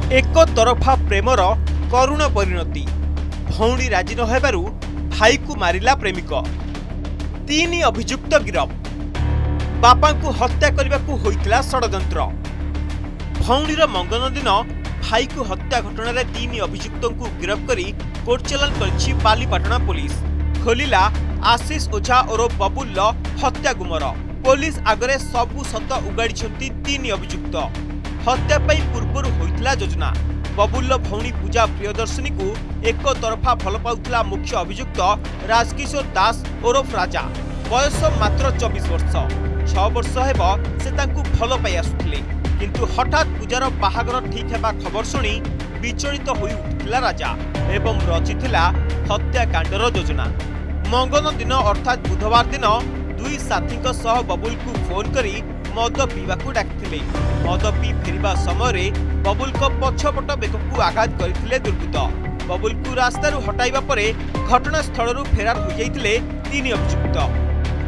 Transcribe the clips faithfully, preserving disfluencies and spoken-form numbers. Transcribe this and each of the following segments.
एक तरफा प्रेमर करुण परिणति भौणी राजी नहेबारु भाई को मारिला प्रेमिक। तीन अभियुक्त गिरफ। बापा को हत्या करने को होइतिला षडयंत्र। भौणीर मंगन दिन भाई को हत्या घटना रे तीन अभियुक्त को गिरफ करी कोर्ट चालान करछि बालीपाटना पुलिस। खोलिला आशीष ओझा और बबुल हत्या गुमर। पुलिस आगरे सबु सत उगाड़ी तीन अभियुक्त। हत्या पाई पूर्वर होइतिला योजना। बबुल भौणी पूजा प्रियदर्शनी को एक तरफा भल पाउथिला मुख्य अभियुक्त राजकिशोर दास ओरफ राजा। बयस मात्र चौबीस वर्ष। छह वर्ष हेब से तांकु भल पाई आसुथिले, किंतु हठात पूजार बाहागर ठीक हेबा खबर सुनी विचलित होई उठिला राजा एवं रचिथिला हत्याकांडर योजना। मंगन दिन अर्थात बुधवार दिन दुई साथी सह बबुल को फोन करी मद पीवाकू डाकिथिले। मद पी फेरिबा समय बबुल को पछपट बेक को आघात करथिले दुर्बृत्त। बबुल को रास्तार हटाइबा परे घटनास्थल फेरार हो जाइथिले तीन अभियुक्त।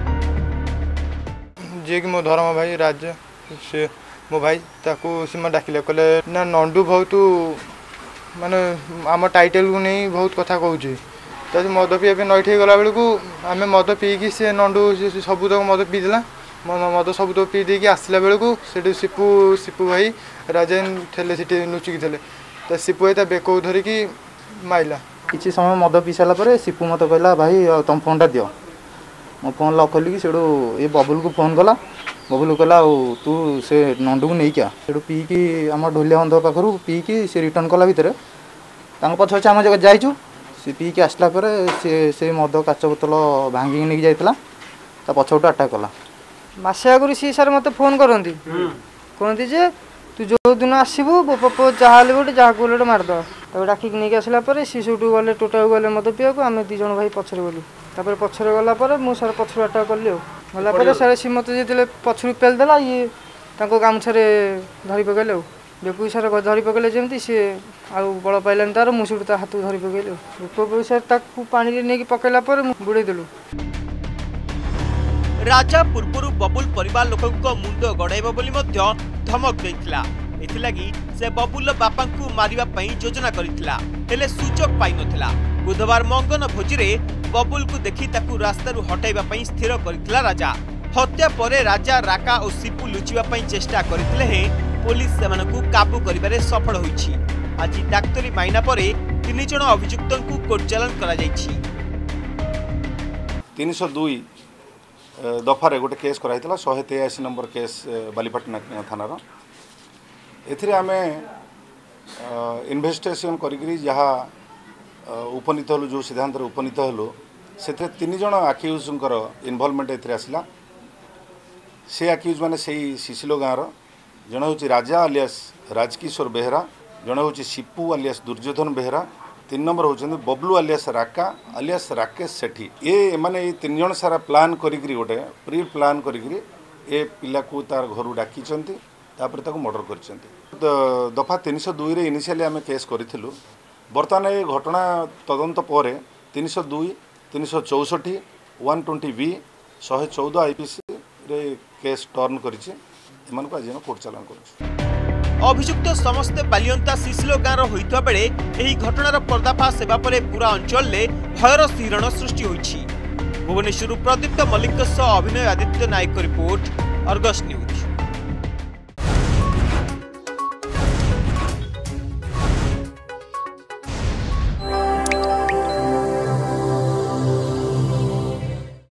जे कि मो धर्म भाई राज्य से मो भाई ताकू सीमा डाकिले कहले ना नंडू बहुत माने आम टाइटल को नहीं बहुत कथा कहूँ। तो मद पी नईठे गला बेलू आम मद पीकी से नंडू सबू तक मद पीदेला। मद सब तो पी देकी आसला बेलू से सिपू सिपू भाई राजेन थे सीटी लुचिकी थे। तो सिपू भाई बेक धरिकी माइला। किसी समय मद पी सारापर सिपू मत कहला भाई तुम फोनटा दियो। मो फोन लक खोलिकी से ये बबुल को फोन कला। बबुल कहला तू से नंडू को नहीं क्या से पीकी आम ढोलिया बंध पाखर पीकी से रिटर्न कला भितर पछ पछे आम जगह जाइचु। सी पीकी आसला से से मद काच बोतल भांगिकी नहीं जाइला। ता पछपटू अटैक कला। मसे आगुरी सी सार मत फोन करती कहती जे तू जो दिन आसबू बो जहाँ गोटे जहाँ को गोटे मारद तक डाकिक नहीं आसला सी सब गले टोटा गले मत पीवा को आम दिज भाई पछरे गलु। तापर पछरे गला मुझे सार पछर अटैक कली गला सारे सी मत जो पछरू पेलदेला ये गामुछे धरी पकड़े बेकू सार धरी पकड़े जमी सी आउ बल पाइलानी तार मुझे हाथ धरी पकड़े बेक सार पानी नहीं पकड़ा बुड़ेदेलु। राजा पूर्व बबुल परिवार लोकों मुंड गड़ाइब बोली धमक देइथिला। एथिलागी से बबुल बापा को मारिबा पई योजना करिथिला, हेले सुचक पाई नथिला। बुधवार मंगन भोजी रे बबुल को देखि ताकू रास्तारु हटाइबा पई स्थिर करिथिला राजा। हत्या परे राजा राका और सिपू लुचिबा पई चेष्टा करिथिले हे पुलिस सेमानकु काबू करिबारे सफल होईछि। आज डाक्तरी माइना परे तीन जण अभियुक्तन को कोर्ट चालान करा जाईछि। तीन सौ दो दफारे गोटे केस कराइला शहे तेयासी नंबर केस बालीपाटना थानार। एथिरे आमे इन्वेस्टिगेशन करी जहाँ उपनीत हलु जो सिद्धांत उपनीत हलु से तीन जन आक्यूजर इनवॉल्वमेंट एथिरे आसला। से आक्यूज माने से सिसिलो गाँवर जन हूँ राजा आलियास राजकिशोर बेहरा, जन हूँ सिपू आलियास दुर्योधन बेहरा, तीन नंबर होती बबलू आलियास राका आलियास राकेश सेठी। ये माने तीन जन सारा प्लान करी गोटे प्री प्लान करी ए पिला को तार घर डाकी मर्डर कर। दफा तीन सौ दुई रे इनिशियली आम केस करूँ। बर्तमान ये घटना तदंत पर तीन सौ दुई तीन सौ चौसठी वन ट्वेंटी बी शहे चौदह आईपीसी रे केस टर्न कर कोर्ट चालान कर। अभियुक्त समस्ते बालियंता सिसिलो गाँव होइतबा बेले एही घटनार पर्दाफाश हेबा परे पूरा अंचल ले भयर शिहरण सृष्टि होइछि। भुवनेश्वर प्रदीप्त मल्लिक सह अभिनय Aditya Nayak report, Argus news.